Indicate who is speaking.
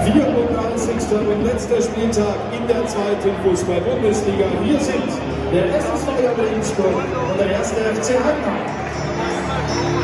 Speaker 1: 34. und letzter Spieltag in der zweiten Fußball-Bundesliga. Hier sind der SSV Regensburg und der 1. FC Heidenheim.